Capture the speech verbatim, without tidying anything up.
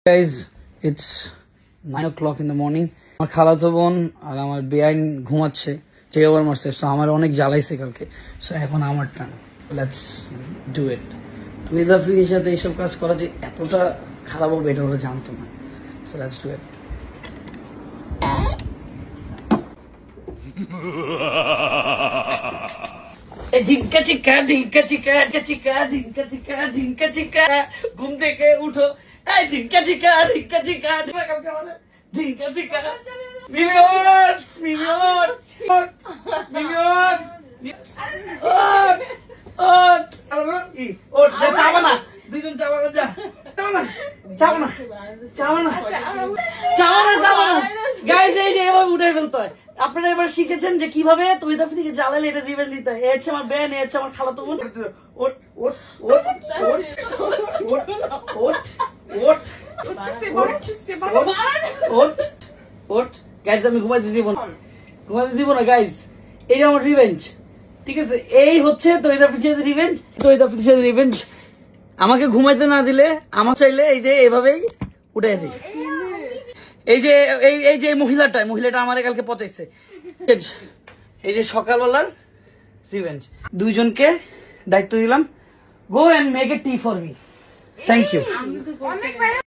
Guys, it's nine o'clock in the morning. আমার খালাতো বোন আর আমার বেআইন ঘুমাচ্ছে, যে ওভার মারছে। সো আমার অনেক জ্বালাইছে কালকে। সো এখন আমার টার্ন, লেটস ডু ইট। তুই জাফরির সাথে এইসব কাজ করা যে এতটা খারাপ হবে এটা ওরা জানতো না। So let's do it. ঝিঙ্কা চিকা ঝিঙ্কা চিকা চিকা ঝিঙ্কা চিকা ঝিঙ্কা চিকা, ঘুম থেকে উঠো, এই ঝিঙ্কা চিকা ঝিঙ্কা চিকা, কালকে আমাদের ঝিঙ্কা চিকা। মিমি ওঠ, মিমি ওঠ, মিমি ওঠ, ওঠ, ওঠ, ওঠ, যা চাবা না, দুইজন চাবা না, যা চাবা না, চাবা না, চাবা না, চাবা না, চাবা না। গাইজ এই যে এভাবে উঠে ফেলতে হয়। আপনারা এবার শিখেছেন যে কিভাবে তুই জাফরিকে জ্বালালে এটা রিভেঞ্জ নিতে হয়। এ হচ্ছে আমার বেন, এ হচ্ছে আমার খালাতো বোন। ওঠ ওঠ ওঠ ওঠ ওঠ ওঠ ওঠ ওঠ ওঠ। গাইজ আমি ঘুমাইতে দিব না, ঘুমাইতে দিব না গাইজ। এইটা আমার রিভেঞ্জ, ঠিক আছে? এই হচ্ছে তুই জাফরির সাথে রিভেঞ্জ, তুই জাফরির সাথে রিভেঞ্জ। আমাকে ঘুমাইতে না দিলে আমার চাইলে এই যে এভাবেই উঠাই দিই। এই যে এই এই যে মহিলাটা মহিলাটা আমারে কালকে পচাইছে। এই যে সকালবেলার রিভেঞ্জ। দুইজনকে দায়িত্ব দিলাম, go and make a tea for me. Thank you.